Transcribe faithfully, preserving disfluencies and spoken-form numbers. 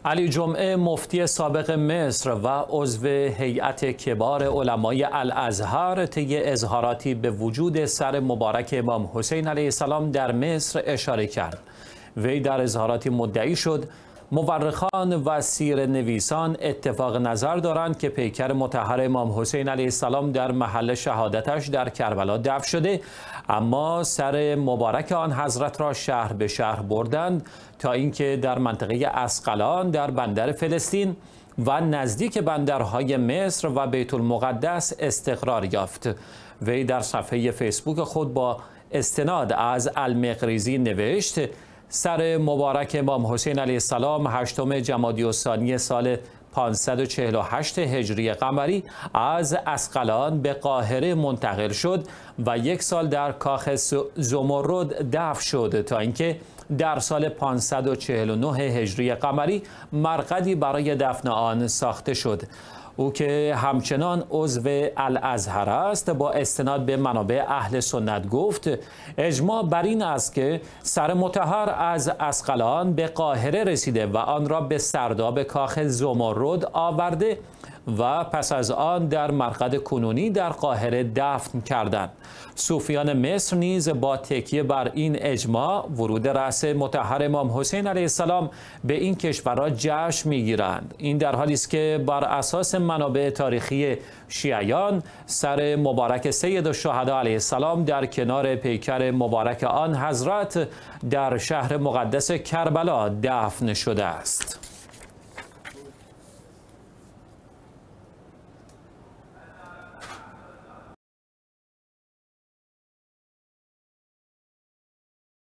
علی جمعه مفتی سابق مصر و عضو هیئت کبار علمای الازهر طی اظهاراتی به وجود سر مبارک امام حسین علیه السلام در مصر اشاره کرد. وی در اظهاراتی مدعی شد مورخان و سیر نویسان اتفاق نظر دارند که پیکر مطهر امام حسین علیه السلام در محل شهادتش در کربلا دفن شده، اما سر مبارک آن حضرت را شهر به شهر بردند تا اینکه در منطقه اسقلان در بندر فلسطین و نزدیک بندرهای مصر و بیت المقدس استقرار یافت. وی در صفحه فیسبوک خود با استناد از المقریزی نوشت: سر مبارک امام حسین علیه السلام هشتم جمادی الثانی سال پانصد و چهل و هشت هجری قمری از اسقلان به قاهره منتقل شد و یک سال در کاخ زمرد دفن شد تا اینکه در سال پانصد و چهل و نه هجری قمری مرقدی برای دفن آن ساخته شد. او که همچنان عضو الازهر است با استناد به منابع اهل سنت گفت اجماع بر این است که سر مطهر از اسقلان به قاهره رسیده و آن را به سرداب کاخ زمرد آورده و پس از آن در مرقد کنونی در قاهره دفن کردند. صوفیان مصر نیز با تکیه بر این اجماع ورود رأس مطهر امام حسین علیه السلام به این کشورها جشن میگیرند. این در حالی است که بر اساس منابع تاریخی شیعیان سر مبارک سید الشهدا علیه السلام در کنار پیکر مبارک آن حضرت در شهر مقدس کربلا دفن شده است.